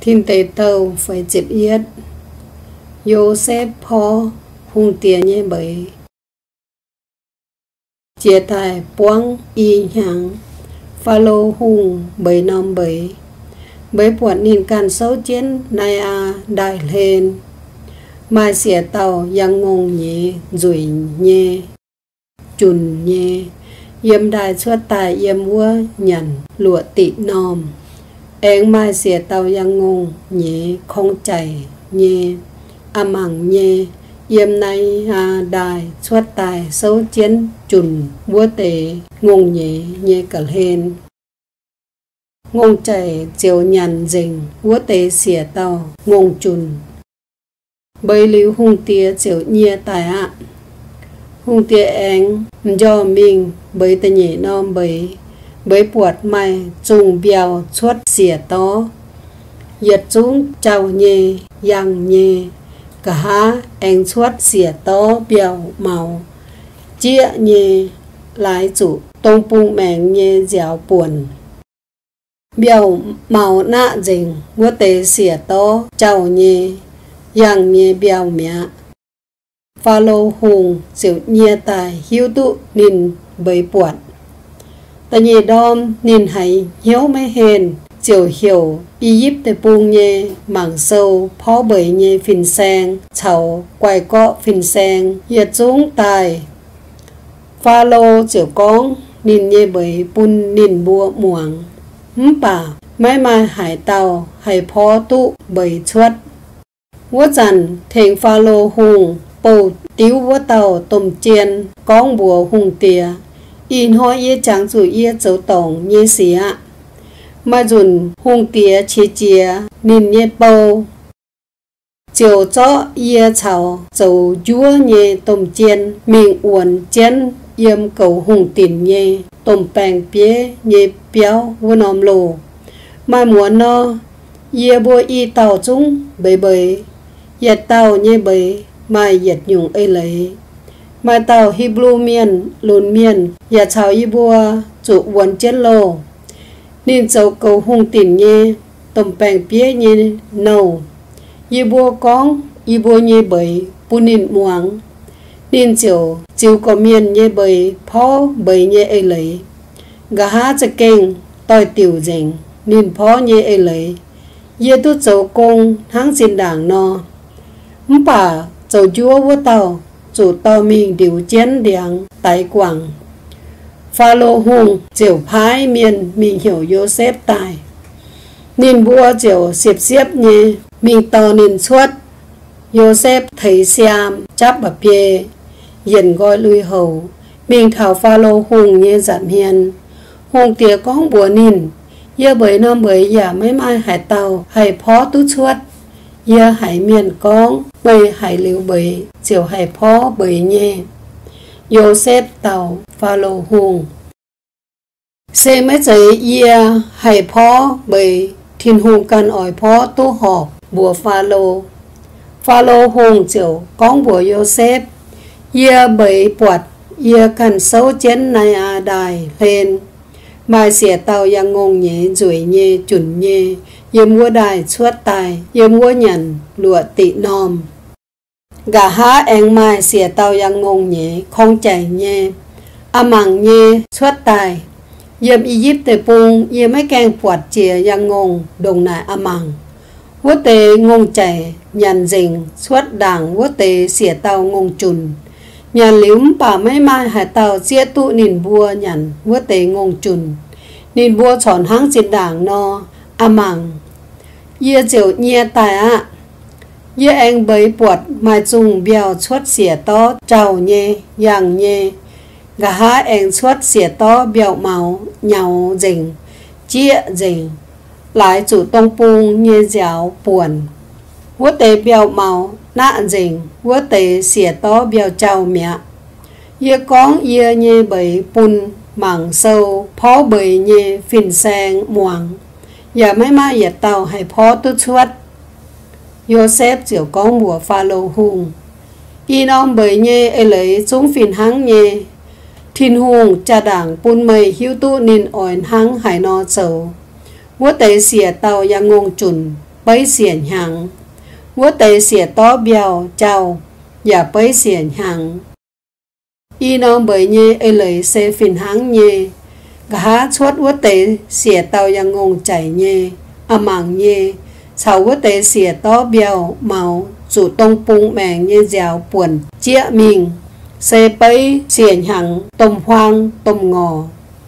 thiên tế tàu phải chếp yết Joseph phó hung tiền nhé bởi chia tài quang y nhàng Phalo hung bởi năm bởi buồn nhìn can xấu chiến nay đại lên mai xỉa tàu yang ngông nhé rủi nhé chùn nhé yếm đại suốt tài yếm vua nhận lụa tị nòm em mai xỉa tàu yang ngông nhé không chảy nhé mẳng nhé yếm nay đại suốt tài xấu chiến chùn vua tệ ngông nhé nhé cả lên ngông chảy chiều nhàn rình vua tệ xỉa tàu ngông chùn bởi lưu hung tía chiều nhẹ tài ạ hung tía anh do mình bởi tờ nhẹ non bởi buộc mày trùng bèo suốt xỉa to giật chúng chào nhẹ yang nhẹ cả há anh suốt xỉa to bèo màu chia nhẹ lái chủ tông bung mèn nhẹ dẻo buồn bèo màu nạ rình vua tệ xỉa to chào nhẹ yang nhẹ bèo mẹ Phalo hùng chiều nhẹ tài hiếu tụ nín bởi buồn ta nhẹ đom nín hay hiếu mấy hền chiều hiểu y díp tê bung nhẹ mảng sâu phó bởi nhẹ phình sang chào quài cọ phình sang hiệt chúng tài Phalo chiều con nín nhẹ bởi bun nín bua muang bà mấy mai hải tàu hay phó tụ bởi chuất vua dần thèn Phalo hùng bầu tiếu vua tàu tôm chiên con bùa hùng tìa in hoa yê trắng rủi yê dấu tổng nhê xía mà dùn hùng tìa chia chia nín nhê bầu chiều chó yê chào dấu chúa nhê tôm chiên mình uốn chén yếm cầu hùng tìn nhê tôm bèng bế nhê béo vua nòm lồ mà muốn nó yê bùa y tàu chúng bầy bầy yết tàu nhê bầy mai yết nhung ấy lấy mai tàu Hebrew miền lùn miền yết chào y bùa chủ uốn chén lồ nín dấu cầu hùng tìn nhê tôm bèng bế nhê nâu y bùa con y bùa nhê bầy bù nín muang nín chiều có miền nhê bầy phó bầy nhê ấy lấy gà há cho kênh tòi tiểu dình nín phó nhê ấy lấy yê tu dấu công hãng xin đảng no bà dấu chúa vô tàu chủ tàu mình điều chén đèn tại quảng Phalo hùng chiều phái miền mình hiểu Joseph tài nín bùa chiều xếp nhê mình tàu nín suốt Joseph thấy xem chắp bà bê dần gọi lui hầu mình thảo Phalo hùng nhê giảm hiền hùng tía con bùa nín yê bởi nó bởi giả mấy mai hải tàu hải phó tú suốt yê hải miền con bởi hải liu bởi chiều hải phó bởi nhê Joseph tàu Phalo hùng xe mấy giấy yê hải phó bởi thiên hùng cần ỏi phó tú họp bùa Phalo hùng chiều con bùa Joseph yê bởi buộc yê cần xấu chén này đài lên mai xỉa tàu yang ngông nhé rủi nhé chùn nhé yê mua đài suốt tài yê mua nhận lụa tị nòm gà há anh mai xỉa tàu yang ngông nhé không chảy nhé mẳng nhé suốt tài yêm y díp tê bung yê mấy keng quạt chìa yang ngông đồng nại mẳng vua tê ngông chảy nhàn rình suốt đảng vua tê xỉa tàu ngông chùn nhà liếm bà mấy mai hải tàu chia tụ nín bùa nhằn vua tê ngông chùn nín bùa chọn hãng xin đảng no mẳng yê chiều nhẹ tài ạ yê anh bấy buộc mai chung bèo suốt xỉa to trào nhê yang nhê gà há anh suốt xỉa to bèo màu nhau rình chia rình lại chủ tông bung nhê dẻo buồn vua tê bèo màu nạ rình vua tê xỉa to bèo trào mẹ yê con yê nhê bấy bùn mảng sâu phó bấy nhê phình sang muang giờ mấy mai yết tàu hay phó tu suốt Joseph chiều con bùa Phalo hùng y non bấy nhê ấy lấy chúng phình hăng nhê thiên hùng cha đảng bùn mây hiếu tu nín ỏi hăng hải no sầu vua tê xỉa tàu yang ngông chùn bấy xiển hàng vua tề xỉa tó bèo chào giả bấy xiển hàng y nó bởi nhê ê lời xe phìn háng nhê gá chuốt vua tề xỉa tàu yang ngông chảy nhê mảng nhê chào vua tề xỉa tó bèo màu chủ tông pung mèng nhê dẻo buồn chia mình xe bấy xiển hàng tôm hoang tôm ngò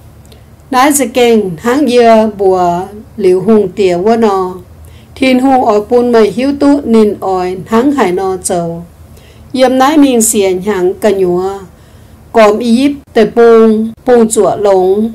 nãy sẽ kênh háng dưa bùa liu hùng tỉa vua nò thiên hùng ỏi pun mày hiếu tú nín ỏi háng hải nò chầu yếm nãy mình xiển hàng cả nhúa còm y tề pung chùa lống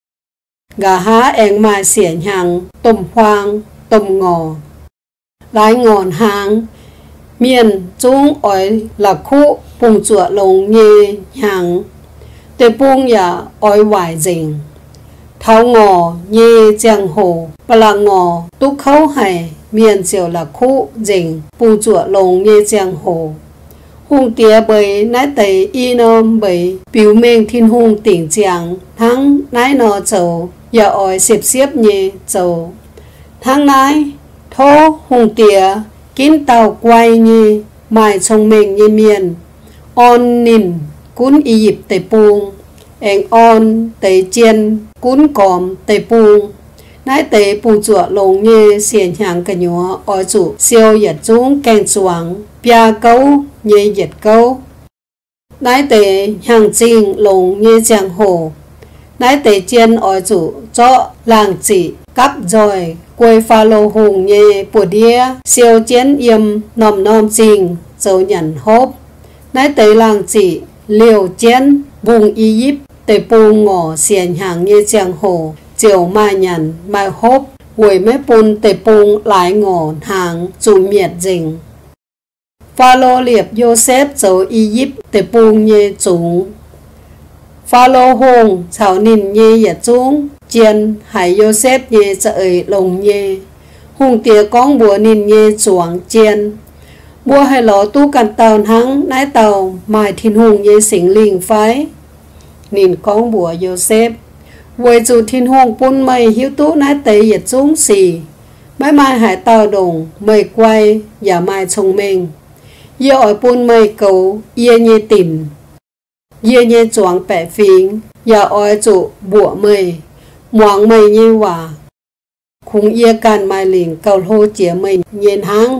gà há eng mai xiển hàng tôm hoang tôm ngò lái ngòn hàng miền trung ỏi là khu pung chùa lống nhê hàng tề pung ya ỏi vải dình tháo ngò nhê giang hồ và là ngò tú khâu hải miền chiều là khu dình pung chùa lống nhê giang hồ hùng tía bởi nái tây y nôm bởi biểu mênh thiên hùng tỉnh giang thắng nái nò chầu và ỏi xếp xếp nhê chầu thắng nái thô hùng tía kín tàu quay nhê mai trong mình nhê miền on nín cún y dịp tây pung anh on tây chiên cún còm tây pung nái tây pung chùa lồng nhê xiển hàng cả nhúa ỏi chủ siêu yết chúng kèn chuang bia câu nhê yết câu nái tây hàng chinh lồng nhê giang hồ nái tây chiên ỏi chủ cho làng chỉ cắp rồi quay pha lô hùng nhê bùa đĩa siêu chiến yếm nòm nòm chinh dấu nhận hốp nái tây làng chỉ liều chiến vùng y díp tây pung ngỏ xiển hàng nhê giang hồ chiều mai nhận mai hốp quầy mấy pun tây pung lái ngỏ hàng chủ miệt dình pha lô liệp Joseph dấu y díp tây pung nhê chúng pha lô hùng chào nín nhê yết chúng chiên hải Joseph nhê trời lồng nhê hùng tía con bùa nín nhê chuang chiên bùa hay ló tu cằn tàu hắng nái tàu mai thiên hùng nhê xỉnh linh phái nín con bùa Joseph với chủ thiên hùng pun mây hiếu tú nái tây yết chúng xì mấy mai hải tàu đồng mây quay và mai trông mình yêu ỏi pun mây cầu yêu nhê tỉnh yêu nhê chuang bẻ phính và ỏi chủ bùa mây muang mây nhê hòa khung yêu can mai lình cầu hô chĩa mây nhiên háng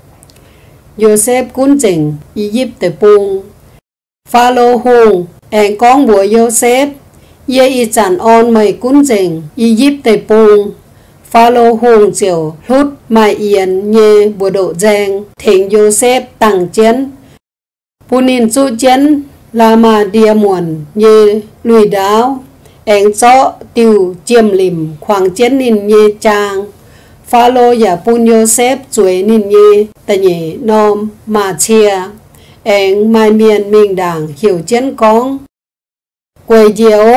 Joseph cún chỉnh y díp tây pung pha lô hùng anh con bùa Joseph ye y chản on mây cún chỉnh y díp tây pung pha lô hùng chiều hút mai yên nhê bùa độ giang thỉnh Joseph tặng chiến punin chu chiến là mà địa muộn nhê lùi đáo anh cho tiêu chiêm lìm khoảng chiến nín nhê trang pha lô và pun Joseph chuối nín nhê ta nhê nôm mà chia anh mai miền mình đảng hiểu chiến con quầy diệu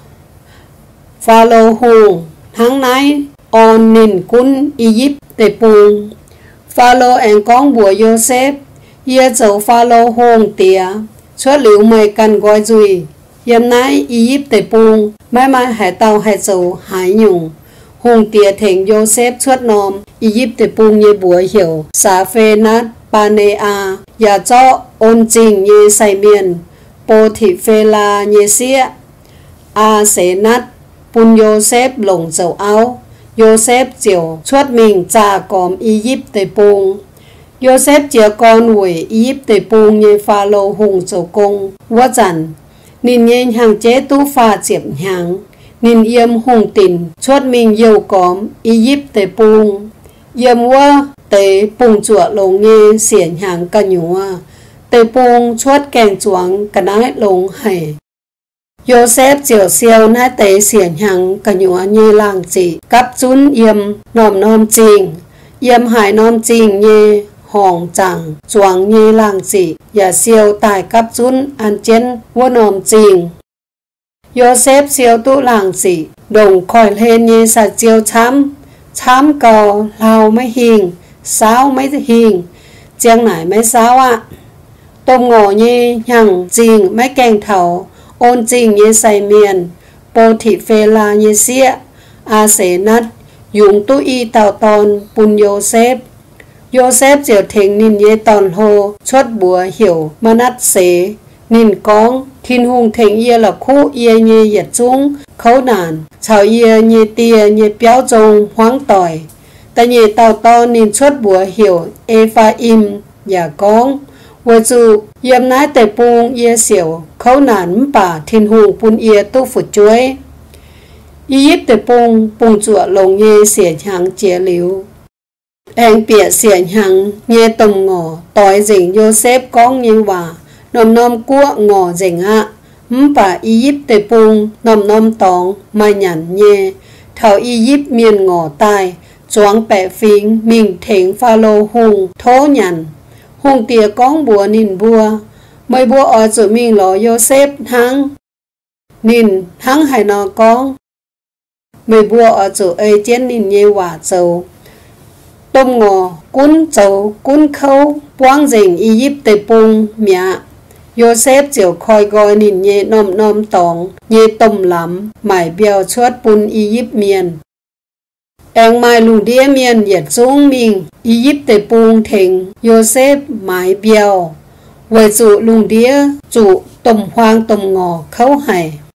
pha lô hùng tháng nay on nín cún y díp tây pung pha lô anh con bùa Joseph ye dấu pha lô hùng tía suốt liu mây cần gói dùi yếm nái y díp tây pung mai mai hải tàu hải dấu hải nhung hùng tía thỉnh Joseph suốt nôm y díp tây pung như bùa hiểu xá phê nát ba nê a và cho ôn trình như say miền bồ thị phê la như xía a xế nát pun Joseph lồng dầu áo Joseph chiều suốt mình trả còm y díp tây pung Joseph chia con hủy y díp tây pung như pha lô hùng dầu cung vua dặn nín nhên hàng chế tu pha chiếm hàng nín yếm hùng tỉnh suốt mình dầu còm y díp tây pung yếm vua tây pung chùa lồng nghe xiển hàng cả nhúa tây pung suốt kèn chuang cả nái lồng hải Joseph chiều siêu nái tây xiển hàng cả nhúa như làng chỉ cắp chún yếm nòm nòm chinh yếm hải nòm chinh như hong chẳng chuang như làng chỉ và siêu tài cắp chún ăn chén vua nòm chinh Joseph siêu tu làng chỉ đồng khỏi lên như sa chiêu chám cầu lao mấy hình sáu mấy hình chiang nải mấy sáu ạ tôm ngò như nhằng chinh mấy kèn thầu ôn chinh như say miền bồ thị phê la như xía a xế nát dùng tu y tạo tòn bùn Joseph diệu thình nín ye tòn hồ chốt bùa hiểu mà nát xế nín cóng thiên hùng thình ye là khu ye nhê yết chung khấu nàn chào ye nhê tia nhê béo trông hoang tỏi ta nhê tạo tòn nín chốt bùa hiểu Ephraim ya cóng vừa dù yếm nái tề bùng ye xỉu khấu nàn bà thiên hùng bùn ye tu phụ chuối Egypt tề bùng chùa lồng ye xỉa hàng chế liu anh bịa xỉa hàng nghe tông ngỏ tỏi dình Joseph con như hòa nôm cua ngỏ dình hạ bà Egypt tề bùng nôm tòng mai nhằn nhê thảo Egypt miền ngỏ tai choáng bẻ phính mình thỉnh Pharaoh hùng thố nhằn hùng tìa con bùa nín bùa mấy bùa ở chỗ mình lò Joseph hăng nín hăng hay nó con mấy bùa ở chỗ ấy chén nín nhê hòa châu tôm ngò cún châu cún khâu quang dình Egypt tề bùng mẹ Joseph chiều khoi gọi nín nhê nôm tòng nhê tôm lắm mải bèo chuốt bún Egypt miền anh mai lù đĩa miền yết xuống mình Egypt tề bùng thỉnh Joseph mải bèo với chủ lù đĩa chủ tôm hoang tôm ngò khâu hải